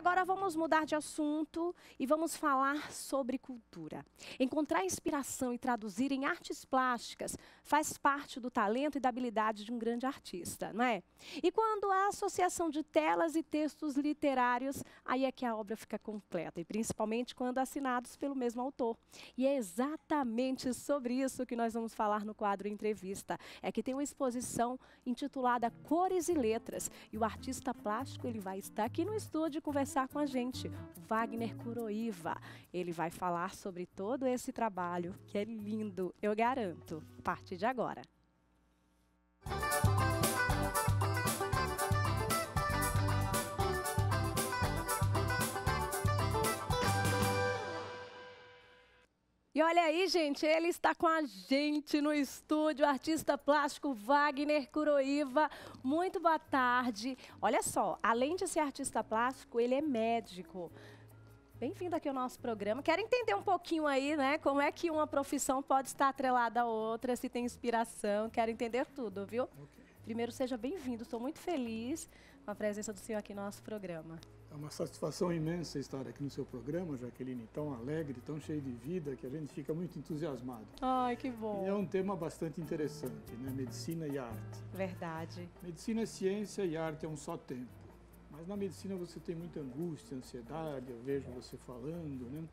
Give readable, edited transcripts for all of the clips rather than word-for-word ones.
agora vamos mudar de assunto e vamos falar sobre cultura. Encontrar inspiração e traduzir em artes plásticas faz parte do talento e da habilidade de um grande artista, não é? E quando há associação de telas e textos literários, aí é que a obra fica completa, e principalmente quando assinados pelo mesmo autor. E é exatamente sobre isso que nós vamos falar no quadro Entrevista. É que tem uma exposição intitulada Cores e Letras, e o artista plástico ele vai estar aqui no estúdio conversar com a gente, o Wagner Kuroiva. Ele vai falar sobre todo esse trabalho, que é lindo, eu garanto, a partir de agora. E olha aí, gente, ele está com a gente no estúdio, o artista plástico Wagner Kuroiva. Muito boa tarde. Olha só, além de ser artista plástico, ele é médico. Bem-vindo aqui ao nosso programa. Quero entender um pouquinho aí, né, como é que uma profissão pode estar atrelada à outra, se tem inspiração. Quero entender tudo, viu? Okay. Primeiro, seja bem-vindo. Estou muito feliz com a presença do senhor aqui no nosso programa. É uma satisfação imensa estar aqui no seu programa, Jaqueline, tão alegre, tão cheio de vida, que a gente fica muito entusiasmado. Ai, que bom. E é um tema bastante interessante, né? Medicina e arte. Verdade. Medicina é ciência e arte é um só tempo. Mas na medicina você tem muita angústia, ansiedade, eu vejo você falando, né?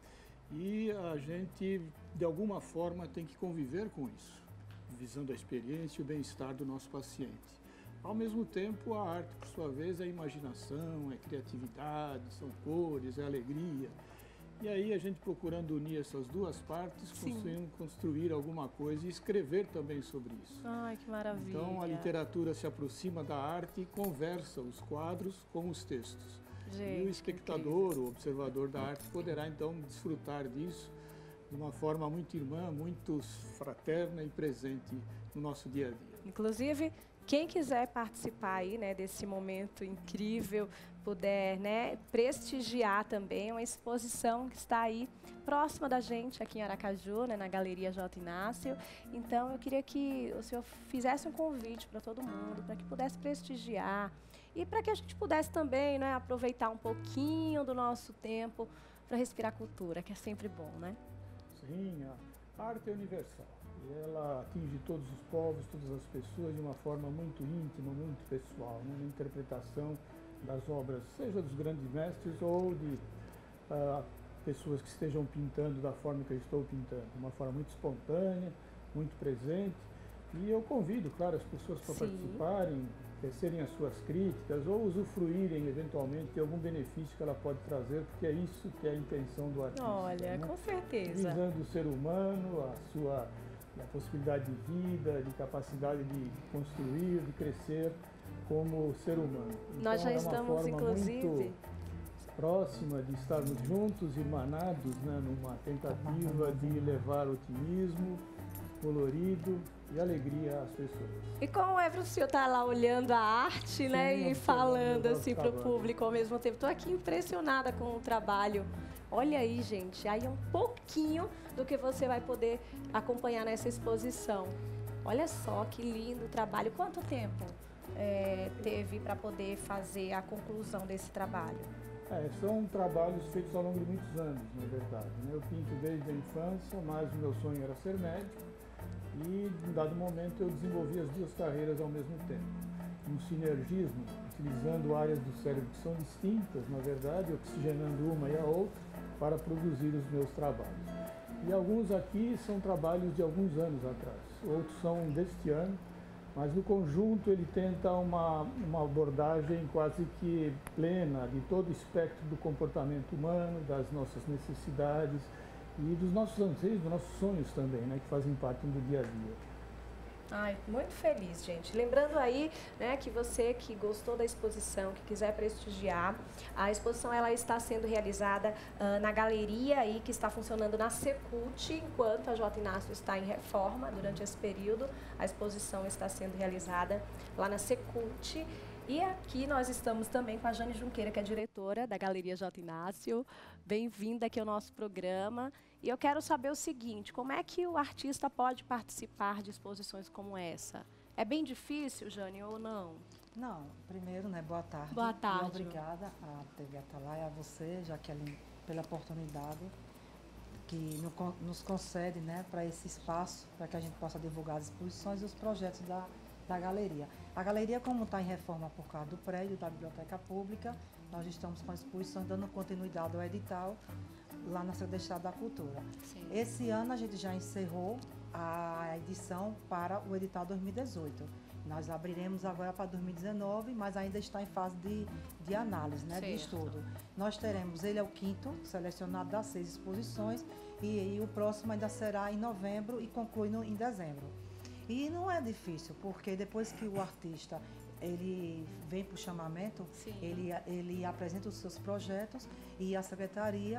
E a gente, de alguma forma, tem que conviver com isso, visando a experiência e o bem-estar do nosso paciente. Ao mesmo tempo, a arte, por sua vez, é imaginação, é criatividade, são cores, é alegria. E aí a gente procurando unir essas duas partes, conseguimos construir alguma coisa e escrever também sobre isso. Ai, que maravilha. Então a literatura se aproxima da arte e conversa os quadros com os textos. Gente, e o espectador, o observador da arte, poderá então desfrutar disso de uma forma muito irmã, muito fraterna e presente no nosso dia a dia. Inclusive, quem quiser participar aí, né, desse momento incrível, puder, né, prestigiar também uma exposição que está aí próxima da gente aqui em Aracaju, né, na Galeria J. Inácio. Então, eu queria que o senhor fizesse um convite para todo mundo, para que pudesse prestigiar e para que a gente pudesse também, né, aproveitar um pouquinho do nosso tempo para respirar cultura, que é sempre bom, né? Sim, a arte é universal. Ela atinge todos os povos, todas as pessoas de uma forma muito íntima, muito pessoal, né? Na interpretação das obras, seja dos grandes mestres ou de pessoas que estejam pintando da forma que eu estou pintando, de uma forma muito espontânea, muito presente. E eu convido, claro, as pessoas para participarem, tecerem as suas críticas ou usufruírem eventualmente de algum benefício que ela pode trazer, porque é isso que é a intenção do artista. Olha, né? Com certeza. Visando o ser humano, a possibilidade de vida, de capacidade de construir, de crescer como ser humano. Então, nós já estamos, inclusive, muito próxima de estarmos juntos, irmanados, né, numa tentativa de levar otimismo, colorido e alegria às pessoas. E como é para o senhor estar lá olhando a arte, né, e falando assim para o público ao mesmo tempo? Estou aqui impressionada com o trabalho. Olha aí, gente, aí é um pouquinho do que você vai poder acompanhar nessa exposição. Olha só que lindo o trabalho. Quanto tempo teve para poder fazer a conclusão desse trabalho? São trabalhos feitos ao longo de muitos anos, na verdade. Eu pinto desde a infância, mas o meu sonho era ser médico e, em dado momento, eu desenvolvi as duas carreiras ao mesmo tempo. Um sinergismo, utilizando áreas do cérebro que são distintas, na verdade, oxigenando uma e a outra, para produzir os meus trabalhos. E alguns aqui são trabalhos de alguns anos atrás, outros são deste ano, mas no conjunto ele tenta uma abordagem quase que plena de todo o espectro do comportamento humano, das nossas necessidades e dos nossos anseios, dos nossos sonhos também, né, que fazem parte do dia a dia. Ai, muito feliz, gente. Lembrando aí, né, que você que gostou da exposição, que quiser prestigiar, a exposição ela está sendo realizada na galeria aí que está funcionando na Secult, enquanto a J. Inácio está em reforma durante esse período. A exposição está sendo realizada lá na Secult. E aqui nós estamos também com a Jane Junqueira, que é diretora da Galeria J. Inácio. Bem-vinda aqui ao nosso programa. E eu quero saber o seguinte, como é que o artista pode participar de exposições como essa? É bem difícil, Jane, ou não? Não, primeiro, né, boa tarde. Boa tarde. E obrigada à TV Atalaia, a você, Jaqueline, pela oportunidade que nos concede, né, para esse espaço, para que a gente possa divulgar as exposições e os projetos da galeria. A galeria, como está em reforma por causa do prédio da Biblioteca Pública, nós estamos com a exposição dando continuidade ao edital lá na Secretaria de Estado da Cultura. Sim. Esse ano a gente já encerrou a edição para o edital 2018. Nós abriremos agora para 2019, mas ainda está em fase de análise, né, de estudo. Nós teremos, ele é o 5º selecionado das 6 exposições e o próximo ainda será em novembro e conclui em dezembro. E não é difícil, porque depois que o artista ele vem para o chamamento, ele apresenta os seus projetos e a secretaria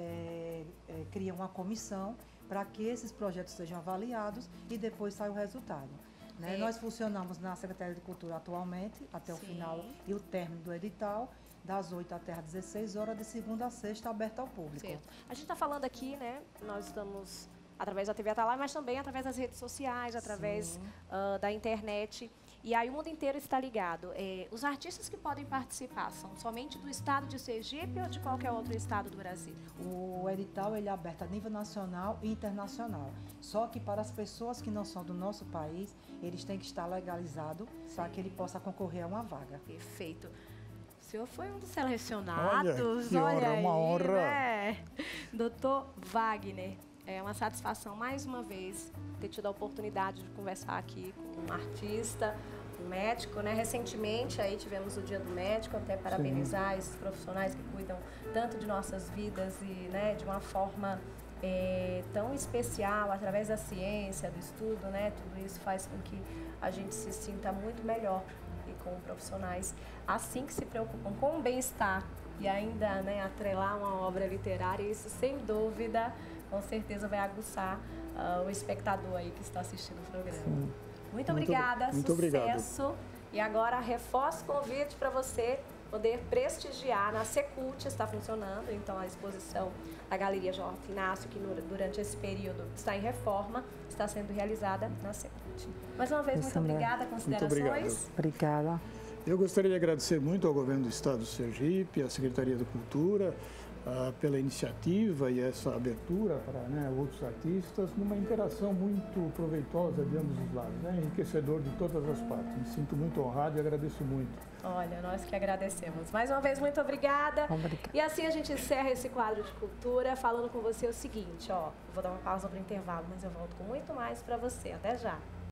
cria uma comissão para que esses projetos sejam avaliados e depois sai o resultado. Né? Nós funcionamos na Secretaria de Cultura atualmente, até o final e o término do edital, das 8 até às 16 horas, de segunda a sexta, aberto ao público. Certo. A gente está falando aqui, né? Nós estamos através da TV Atalaia, mas também através das redes sociais, através da internet. E aí o mundo inteiro está ligado. Os artistas que podem participar são somente do estado de Sergipe ou de qualquer outro estado do Brasil? O edital ele é aberto a nível nacional e internacional. Só que para as pessoas que não são do nosso país, eles têm que estar legalizados para que ele possa concorrer a uma vaga. Perfeito. O senhor foi um dos selecionados. Olha, uma honra. Né? Doutor Wagner, é uma satisfação mais uma vez ter tido a oportunidade de conversar aqui com um artista, um médico, né? Recentemente aí tivemos o Dia do Médico, até parabenizar esses profissionais que cuidam tanto de nossas vidas e, né, de uma forma tão especial, através da ciência, do estudo, né? Tudo isso faz com que a gente se sinta muito melhor e com profissionais assim que se preocupam com o bem-estar e ainda, né, atrelar uma obra literária, isso sem dúvida, com certeza vai aguçar o espectador aí que está assistindo o programa. Sim. Muito obrigada, muito sucesso. Obrigado. E agora reforço o convite para você poder prestigiar na Secult, está funcionando, então a exposição da Galeria J. Inácio, que durante esse período está em reforma, está sendo realizada na Secult. Mais uma vez, muito obrigada. Considerações? Obrigada. Eu gostaria de agradecer muito ao Governo do Estado do Sergipe, à Secretaria da Cultura, pela iniciativa e essa abertura para, né, outros artistas, numa interação muito proveitosa de ambos os lados, né, enriquecedor de todas as partes. Me sinto muito honrado e agradeço muito. Olha, nós que agradecemos. Mais uma vez, muito obrigada. E assim a gente encerra esse quadro de cultura falando com você o seguinte, ó, vou dar uma pausa para o intervalo, mas eu volto com muito mais para você. Até já!